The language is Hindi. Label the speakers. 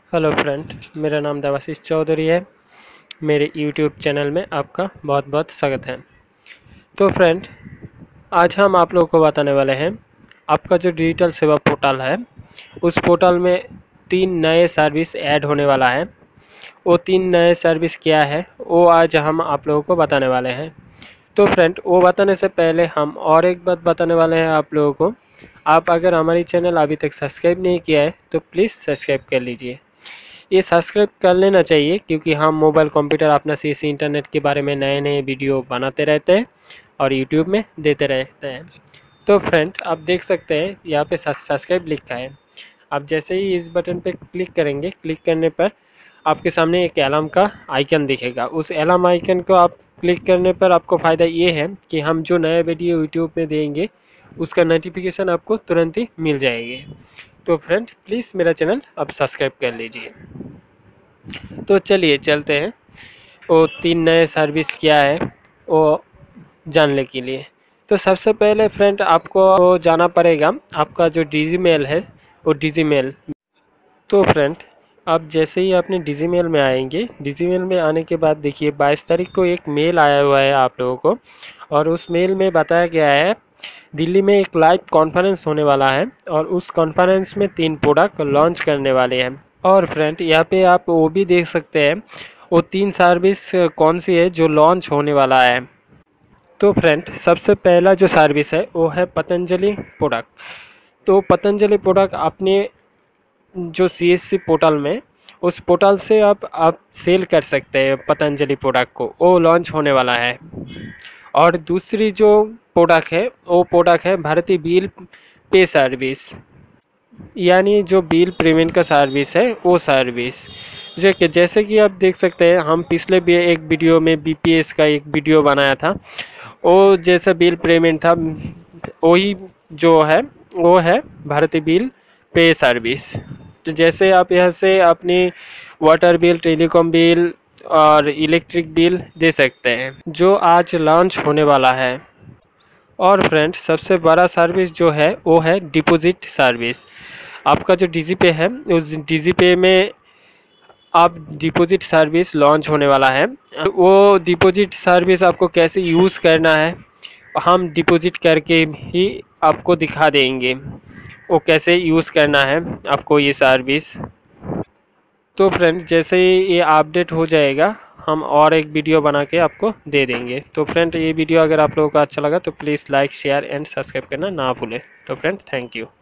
Speaker 1: हेलो फ्रेंड, मेरा नाम देवाशीष चौधरी है। मेरे यूट्यूब चैनल में आपका बहुत बहुत स्वागत है। तो फ्रेंड, आज हम आप लोगों को बताने वाले हैं आपका जो डिजिटल सेवा पोर्टल है, उस पोर्टल में 3 नए सर्विस ऐड होने वाला है। वो 3 नए सर्विस क्या है वो आज हम आप लोगों को बताने वाले हैं। तो फ्रेंड, वो बताने से पहले हम और एक बात बताने वाले हैं आप लोगों को। आप अगर हमारी चैनल अभी तक सब्सक्राइब नहीं किया है तो प्लीज़ सब्सक्राइब कर लीजिए। ये सब्सक्राइब कर लेना चाहिए क्योंकि हम मोबाइल कंप्यूटर अपना सीसी इंटरनेट के बारे में नए नए वीडियो बनाते रहते हैं और यूट्यूब में देते रहते हैं। तो फ्रेंड, आप देख सकते हैं यहाँ पे सब्सक्राइब लिखा है। आप जैसे ही इस बटन पे क्लिक करेंगे, क्लिक करने पर आपके सामने एक अलार्म का आइकन दिखेगा। उस अलार्म आइकन को आप क्लिक करने पर आपको फ़ायदा ये है कि हम जो नए वीडियो यूट्यूब में देंगे उसका नोटिफिकेशन आपको तुरंत ही मिल जाएगी। तो फ्रेंड, प्लीज़ मेरा चैनल आप सब्सक्राइब कर लीजिए। तो चलिए चलते हैं वो 3 नए सर्विस क्या है वो जानने के लिए। तो सबसे पहले फ्रेंड, आपको जाना पड़ेगा आपका जो डीजीमेल है वो डीजीमेल। तो फ्रेंड, आप जैसे ही अपने डीजीमेल में आएंगे, डीजीमेल में आने के बाद देखिए 22 तारीख को एक मेल आया हुआ है आप लोगों को, और उस मेल में बताया गया है दिल्ली में एक लाइव कॉन्फ्रेंस होने वाला है और उस कॉन्फ्रेंस में 3 प्रोडक्ट लॉन्च करने वाले हैं। और फ्रेंड, यहाँ पे आप वो भी देख सकते हैं वो 3 सर्विस कौन सी है जो लॉन्च होने वाला है। तो फ्रेंड, सबसे पहला जो सर्विस है वो है पतंजलि प्रोडक्ट। तो पतंजलि प्रोडक्ट अपने जो सीएससी पोर्टल में, उस पोर्टल से आप सेल कर सकते हैं पतंजलि प्रोडक्ट को, वो लॉन्च होने वाला है। और दूसरी जो प्रोडक्ट है वो प्रोडक्ट है भारतीय बिल पे सर्विस, यानी जो बिल पेमेंट का सर्विस है वो सर्विस। जैसे कि आप देख सकते हैं, हम पिछले भी एक वीडियो में बीपीएस का एक वीडियो बनाया था। वो जैसा बिल पेमेंट था वही जो है वो है भारतीय बिल पे सर्विस। तो जैसे आप यहाँ से अपनी वाटर बिल, टेलीकॉम बिल और इलेक्ट्रिक बिल दे सकते हैं, जो आज लॉन्च होने वाला है। और फ्रेंड, सबसे बड़ा सर्विस जो है वो है डिपॉजिट सर्विस। आपका जो डीजीपे है उस डीजीपे में आप डिपॉजिट सर्विस लॉन्च होने वाला है। वो डिपॉजिट सर्विस आपको कैसे यूज़ करना है हम डिपॉजिट करके ही आपको दिखा देंगे, वो कैसे यूज़ करना है आपको ये सर्विस। तो फ्रेंड, जैसे ही ये अपडेट हो जाएगा हम और एक वीडियो बना के आपको दे देंगे। तो फ्रेंड, ये वीडियो अगर आप लोगों को अच्छा लगा तो please like, share and subscribe करना ना भूलें। तो फ्रेंड, थैंक यू।